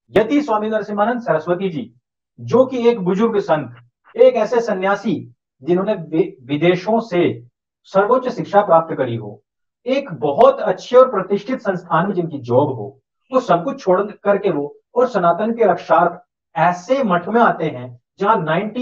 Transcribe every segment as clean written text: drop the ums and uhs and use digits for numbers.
यति स्वामी नरसिम्हानंद सरस्वती जी, जो कि एक बुजुर्ग संत, एक ऐसे सन्यासी जिन्होंने विदेशों से सर्वोच्च शिक्षा प्राप्त करी हो, एक बहुत अच्छे और प्रतिष्ठित संस्थान में जिनकी जॉब हो, वो सब कुछ छोड़ करके वो और सनातन के रक्षार्थ ऐसे मठ में आते हैं जहां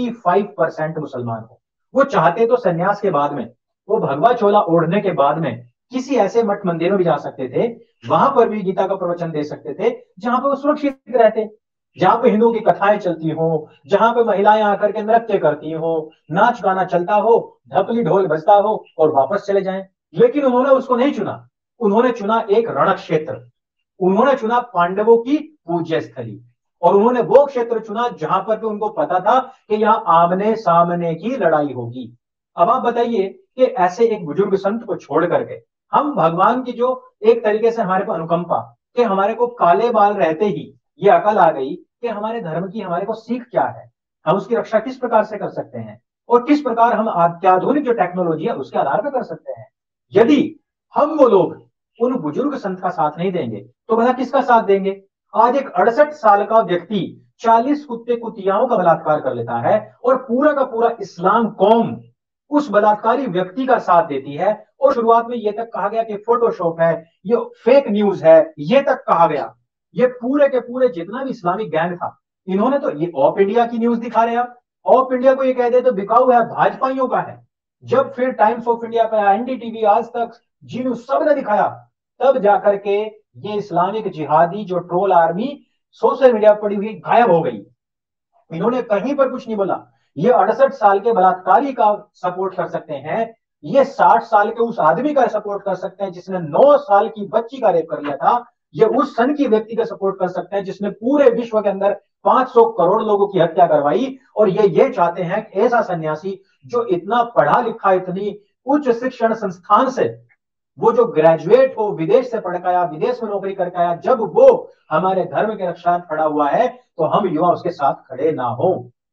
95% मुसलमान हो। वो चाहते तो सन्यास के बाद में, वो भगवा चोला ओढ़ने के बाद में किसी ऐसे मठ मंदिर में भी जा सकते थे, वहां पर भी गीता का प्रवचन दे सकते थे, जहां पर वो सुरक्षित रहते, जहां पे हिंदुओं की कथाएं चलती हो, जहां पे महिलाएं आकर के नृत्य करती हो, नाच गाना चलता हो, ढपली ढोल बजता हो और वापस चले जाएं। लेकिन उन्होंने उसको नहीं चुना। उन्होंने चुना एक रण क्षेत्र, उन्होंने चुना पांडवों की पूज्य स्थली, और उन्होंने वो क्षेत्र चुना जहां पर भी उनको पता था कि यहाँ आमने सामने की लड़ाई होगी। अब आप बताइए कि ऐसे एक बुजुर्ग संत को छोड़ करके हम भगवान की जो एक तरीके से हमारे को अनुकंपा, कि हमारे को काले बाल रहते ही ये अकल आ गई कि हमारे धर्म की हमारे को सीख क्या है, हम उसकी रक्षा किस प्रकार से कर सकते हैं, और किस प्रकार हम अत्याधुनिक जो टेक्नोलॉजी है उसके आधार पर कर सकते हैं। यदि हम वो लोग उन बुजुर्ग संत का साथ नहीं देंगे तो भला किसका साथ देंगे? आज एक 68 साल का व्यक्ति 40 कुत्ते कुतियाओं का बलात्कार कर लेता है और पूरा का पूरा इस्लाम कौम उस बलात्कारी व्यक्ति का साथ देती है, और शुरुआत में यह तक कहा गया कि फोटोशॉप है, ये फेक न्यूज है, ये तक कहा गया। ये पूरे के पूरे जितना भी इस्लामिक गैंग था, इन्होंने तो ये ऑफ इंडिया की न्यूज दिखा रहे हैं। ऑफ इंडिया को ये कह दे तो बिकाऊ है, भाजपाइयों का है। जब फिर टाइम्स ऑफ इंडिया का, एनडीटीवी, आज तक, जी न्यूज, सब ने दिखाया, तब जाकर के ये इस्लामिक जिहादी जो ट्रोल आर्मी सोशल मीडिया पर पड़ी हुई गायब हो गई। इन्होंने कहीं पर कुछ नहीं बोला। ये 68 साल के बलात्कारी का सपोर्ट कर सकते हैं, ये 60 साल के उस आदमी का सपोर्ट कर सकते हैं जिसने 9 साल की बच्ची का रेप कर लिया था, ये उस सन की व्यक्ति का सपोर्ट कर सकते हैं जिसने पूरे विश्व के अंदर 500 करोड़ लोगों की हत्या करवाई, और ये चाहते हैं कि ऐसा सन्यासी जो इतना पढ़ा लिखा, इतनी उच्च शिक्षण संस्थान से, वो जो ग्रेजुएट हो, विदेश से पढ़ के आया, विदेश में नौकरी करके आया, जब वो हमारे धर्म के रक्षा खड़ा हुआ है तो हम युवा उसके साथ खड़े ना हो।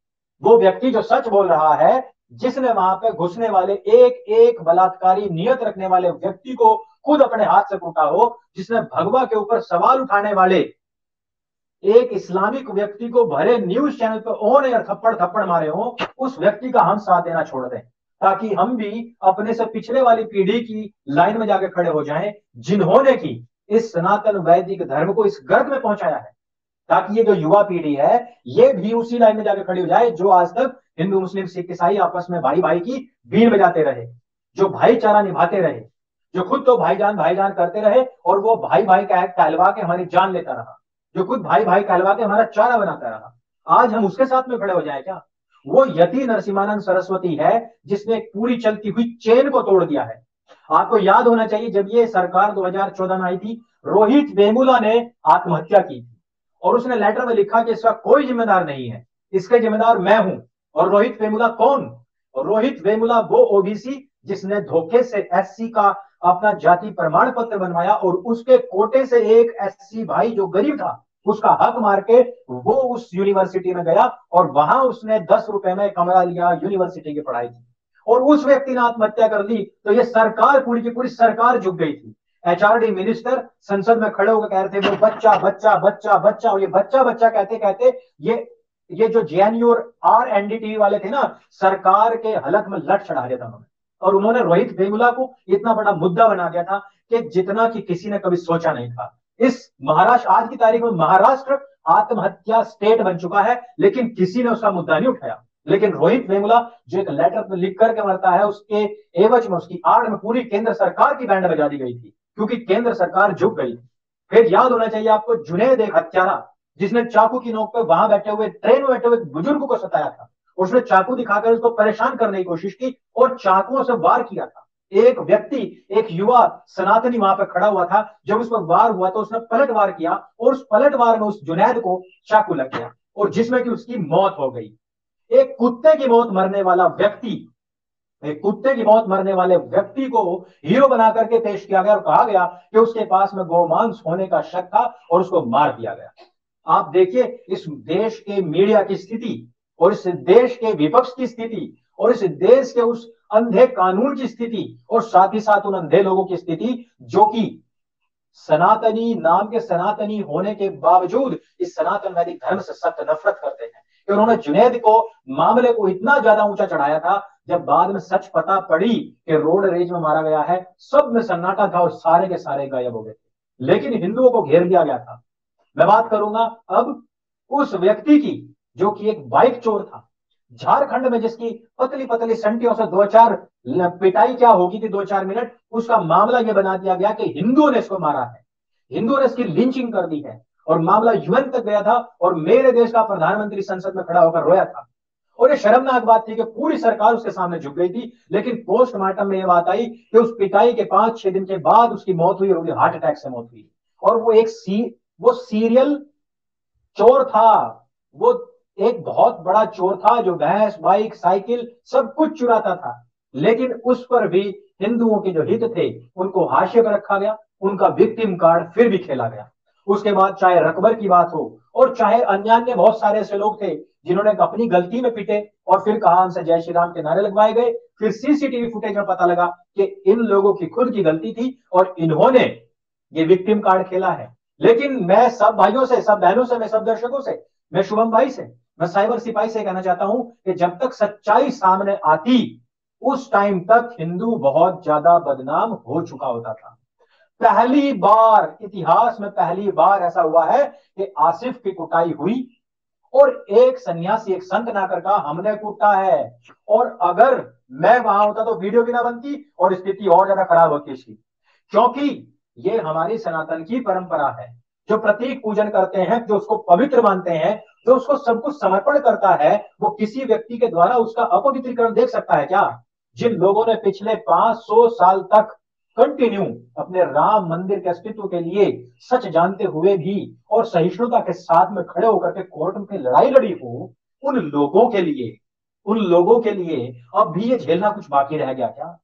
वो व्यक्ति जो सच बोल रहा है, जिसने वहां पे घुसने वाले एक एक बलात्कारी नियत रखने वाले व्यक्ति को खुद अपने हाथ से कूटा हो, जिसने भगवा के ऊपर सवाल उठाने वाले एक इस्लामिक व्यक्ति को भरे न्यूज चैनल पर ऑन एयर थप्पड़ थप्पड़ मारे हो, उस व्यक्ति का हम साथ देना छोड़ दें, ताकि हम भी अपने से पिछले वाली पीढ़ी की लाइन में जाकर खड़े हो जाएं, जिन्होंने की इस सनातन वैदिक धर्म को इस गर्भ में पहुंचाया है, ताकि ये जो युवा पीढ़ी है ये भी उसी लाइन में जाकर खड़ी हो जाए जो आज तक हिंदू मुस्लिम सिख ईसाई आपस में भाई भाई की बीन बजाते रहे, जो भाईचारा निभाते रहे, जो खुद तो भाईजान भाईजान करते रहे और वो भाई भाई कहलवा के हमारी जान लेता रहा, जो खुद भाई भाई कहलवा के हमारा चारा बनाता रहा। आज हम उसके साथ में खड़े हो जाए क्या? वो यति नरसिम्हानंद सरस्वती है जिसने एक पूरी चलती हुई चेन को तोड़ दिया है। आपको याद होना चाहिए जब ये सरकार 2014 में आई थी, रोहित वेमुला ने आत्महत्या की थी और उसने लेटर में लिखा कि इसका कोई जिम्मेदार नहीं है, इसके जिम्मेदार मैं हूं। और रोहित वेमुला कौन? रोहित वेमुला वो ओबीसी जिसने धोखे से एससी का अपना जाति प्रमाण पत्र बनवाया और उसके कोटे से एक एससी भाई जो गरीब था उसका हक मार के वो उस यूनिवर्सिटी में गया और वहां उसने 10 रुपए में कमरा लिया, यूनिवर्सिटी की पढ़ाई की, और उस व्यक्ति ने आत्महत्या कर ली। तो ये सरकार, पूरी की पूरी सरकार झुक गई थी। एचआरडी मिनिस्टर संसद में खड़े होकर कह रहे थे वो बच्चा बच्चा बच्चा बच्चा, और ये बच्चा बच्चा कहते कहते ये जो जेएनयू और आर एनडीटीवी वाले थे ना, सरकार के हलक में लट चढ़ा दिया था उन्होंने। और उन्होंने रोहित वेमुला को इतना बड़ा मुद्दा बना दिया था कि जितना कि किसी ने कभी सोचा नहीं था। इस महाराष्ट्र, आज की तारीख में महाराष्ट्र आत्महत्या स्टेट बन चुका है, लेकिन किसी ने उसका मुद्दा नहीं उठाया। लेकिन रोहित वेमुला जो एक लेटर में लिख करके मरता है, उसके एवज में, उसकी आड़ में पूरी केंद्र सरकार की बैंड बजा दी गई थी, क्योंकि केंद्र सरकार झुक गई थी। फिर याद होना चाहिए आपको जुनैद, एक हत्यारा जिसने चाकू की नोक पर वहां बैठे हुए, ट्रेन में बैठे हुए बुजुर्ग को सताया था, उसने चाकू दिखाकर उसको परेशान करने की कोशिश की और चाकुओं से वार किया था। एक व्यक्ति, एक युवा सनातनी वहां पर खड़ा हुआ था, जब उस पर वार हुआ तो उसने पलट वार किया और उस पलट वार में उस जुनैद को चाकू लग गया और जिसमें कि उसकी मौत हो गई। एक कुत्ते की मौत मरने वाला व्यक्ति, एक कुत्ते की मौत मरने वाले व्यक्ति को हीरो बना करके पेश किया गया और कहा गया कि उसके पास में गोमांस होने का शक था और उसको मार दिया गया। आप देखिए इस देश के मीडिया की स्थिति और इस देश के विपक्ष की स्थिति और इस देश के उस अंधे कानून की स्थिति और साथ ही साथ उन अंधे लोगों की स्थिति जो कि सनातनी नाम के सनातनी होने के बावजूद इस सनातन वैदिक धर्म से सख्त नफरत करते हैं कि उन्होंने जुनैद को मामले को इतना ज्यादा ऊंचा चढ़ाया था, जब बाद में सच पता पड़ी कि रोड रेज में मारा गया है, सब में सन्नाटा था और सारे के सारे गायब हो गए थे, लेकिन हिंदुओं को घेर लिया गया था। मैं बात करूंगा अब उस व्यक्ति की जो कि एक बाइक चोर था, झारखंड में, जिसकी पतली पतली संटियों से दो चार पिटाई क्या होगी थी, 2-4 मिनट, उसका मामला यह बना दिया गया कि हिंदुओं ने इसको मारा है, हिंदुओं ने इसकी लिंचिंग कर दी है, और मामला यूएन तक गया था और मेरे देश का प्रधानमंत्री संसद में खड़ा होकर रोया था। और ये शर्मनाक बात थी कि पूरी सरकार उसके सामने झुक गई थी, लेकिन पोस्टमार्टम में यह बात आई कि उस पिटाई के 5-6 दिन के बाद उसकी मौत हुई और हार्ट अटैक से मौत हुई। और वो सीरियल चोर था, वो एक बहुत बड़ा चोर था जो भैंस, बाइक, साइकिल सब कुछ चुराता था, लेकिन उस पर भी हिंदुओं के जो हित थे उनको हाशिए पर रखा गया, उनका विक्टिम कार्ड फिर भी खेला गया। उसके बाद चाहे रकबर की बात हो और चाहे अन्य अन्य बहुत सारे ऐसे लोग थे जिन्होंने अपनी गलती में पिटे और फिर कहा हमसे जय श्री राम के नारे लगवाए गए, फिर सीसीटीवी फुटेज में पता लगा कि इन लोगों की खुद की गलती थी और इन्होंने ये विक्टिम कार्ड खेला है। लेकिन मैं सब भाइयों से, सब बहनों से, मैं सब दर्शकों से, मैं शुभम भाई से, मैं साइबर सिपाही से कहना चाहता हूं कि जब तक सच्चाई सामने आती उस टाइम तक हिंदू बहुत ज्यादा बदनाम हो चुका होता था। पहली बार इतिहास में, पहली बार ऐसा हुआ है कि आसिफ की कुटाई हुई और एक सन्यासी, एक संत ना कर कहा हमने कूटा है, और अगर मैं वहां होता तो वीडियो भी ना बनती और स्थिति और ज्यादा खराब होती इसकी, क्योंकि ये हमारी सनातन की परंपरा है। जो प्रतीक पूजन करते हैं, जो उसको पवित्र मानते हैं, जो उसको सब कुछ समर्पण करता है, वो किसी व्यक्ति के द्वारा उसका अपवित्रीकरण देख सकता है क्या? जिन लोगों ने पिछले 500 साल तक कंटिन्यू अपने राम मंदिर के अस्तित्व के लिए सच जानते हुए भी और सहिष्णुता के साथ में खड़े होकर के कोर्ट में लड़ाई लड़ी हो, उन लोगों के लिए, उन लोगों के लिए अब भी ये झेलना कुछ बाकी रह गया क्या?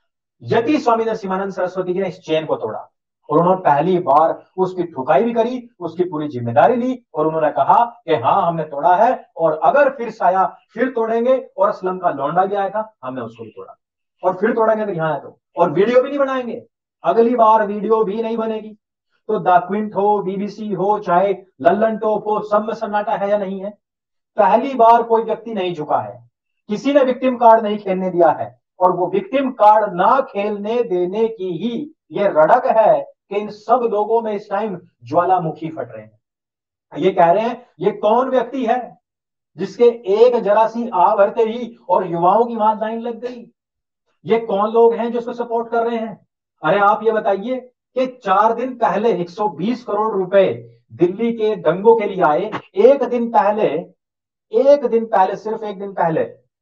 यति स्वामी नरसिम्हानंद सरस्वती जी ने इस चेन को तोड़ा और उन्होंने पहली बार उसकी ठुकाई भी करी, उसकी पूरी जिम्मेदारी ली और उन्होंने कहा कि हाँ हमने तोड़ा है, और अगर फिर साया फिर तोड़ेंगे, और असलम का लौंडा भी आया था, हमने उसको भी तोड़ा और फिर तोड़ेंगे अगर यहाँ है तो, और वीडियो भी नहीं बनाएंगे, अगली बार वीडियो भी नहीं बनेगी। तो द क्विंट हो, बीबीसी हो, चाहे लल्लन टॉप हो, सब में सन्नाटा है या नहीं है? पहली बार कोई व्यक्ति नहीं झुका है, किसी ने विक्टिम कार्ड नहीं खेलने दिया है, और वो विक्टिम कार्ड ना खेलने देने की ही ये रड़क है कि इन सब लोगों में इस टाइम ज्वालामुखी फट रहे हैं। ये कह रहे हैं ये कौन व्यक्ति है जिसके एक जरा सी आ भरते ही और युवाओं की वहां लाइन लग गई? ये कौन लोग हैं जो इसको सपोर्ट कर रहे हैं? अरे आप ये बताइए कि 4 दिन पहले 120 करोड़ रुपए दिल्ली के दंगों के लिए आए, एक दिन पहले, एक दिन पहले, सिर्फ एक दिन पहले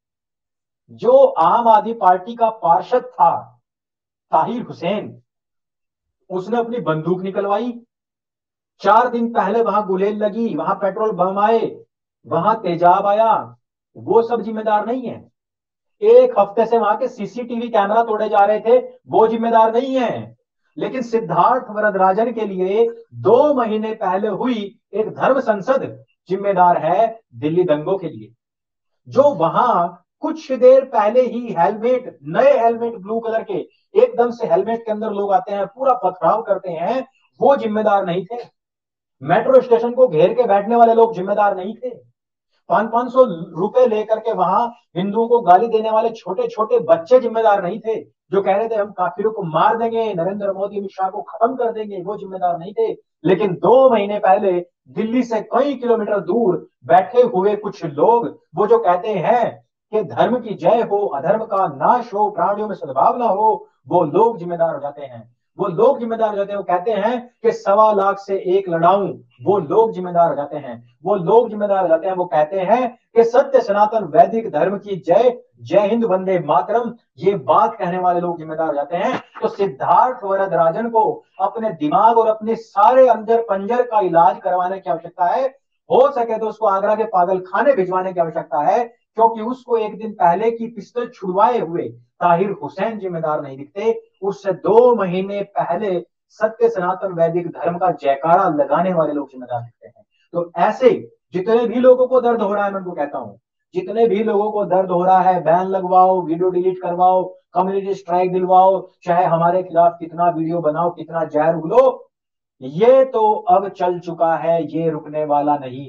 जो आम आदमी पार्टी का पार्षद था ताहिर हुसैन, उसने अपनी बंदूक निकलवाई। 4 दिन पहले वहां गुलेल लगी, वहां पेट्रोल बम आए, वहां तेजाब आया, वो सब जिम्मेदार नहीं है। एक हफ्ते से वहां के सीसीटीवी कैमरा तोड़े जा रहे थे, वो जिम्मेदार नहीं है। लेकिन सिद्धार्थ वरदराजन के लिए 2 महीने पहले हुई एक धर्म संसद जिम्मेदार है दिल्ली दंगों के लिए। जो वहां कुछ देर पहले ही हेलमेट, नए हेलमेट ब्लू कलर के, एकदम से हेलमेट के अंदर लोग आते हैं, पूरा पथराव करते हैं, वो जिम्मेदार नहीं थे। मेट्रो स्टेशन को घेर के बैठने वाले लोग जिम्मेदार नहीं थे। 500-500 रुपए लेकर के वहां हिंदुओं को गाली देने वाले छोटे छोटे बच्चे जिम्मेदार नहीं थे। जो कह रहे थे हम काफिरों को मार देंगे, नरेंद्र मोदी अमित शाह को खत्म कर देंगे, वो जिम्मेदार नहीं थे। लेकिन 2 महीने पहले दिल्ली से कई किलोमीटर दूर बैठे हुए कुछ लोग, वो जो कहते हैं कि धर्म की जय हो, अधर्म का नाश हो, प्राणियों में सद्भावना हो, वो लोग जिम्मेदार हो जाते हैं। वो लोग जिम्मेदार हो जाते हैं। वो कहते हैं कि 1.25 लाख से एक लड़ाऊं, वो लोग जिम्मेदार हो जाते हैं। वो लोग जिम्मेदार हो जाते हैं। वो कहते हैं कि सत्य सनातन वैदिक धर्म की जय, जय हिंद वंदे मातरम, ये बात कहने वाले लोग जिम्मेदार हो जाते हैं। तो सिद्धार्थ वरदराजन को अपने दिमाग और अपने सारे अंदर पंजर का इलाज करवाने की आवश्यकता है। हो सके तो उसको आगरा के पागल खाने भिजवाने की आवश्यकता है, क्योंकि उसको एक दिन पहले की पिस्तौल छुड़वाए हुए ताहिर हुसैन जिम्मेदार नहीं दिखते। उससे 2 महीने पहले सत्य सनातन वैदिक धर्म का जयकारा लगाने वाले लोग जिम्मेदार दिखते हैं। तो ऐसे जितने भी लोगों को दर्द हो रहा है, मैं उनको कहता हूं, जितने भी लोगों को दर्द हो रहा है, बैन लगवाओ, वीडियो डिलीट करवाओ, कम्युनिटी स्ट्राइक दिलवाओ, चाहे हमारे खिलाफ कितना वीडियो बनाओ, कितना जहर उगलो, ये तो अब चल चुका है, ये रुकने वाला नहीं।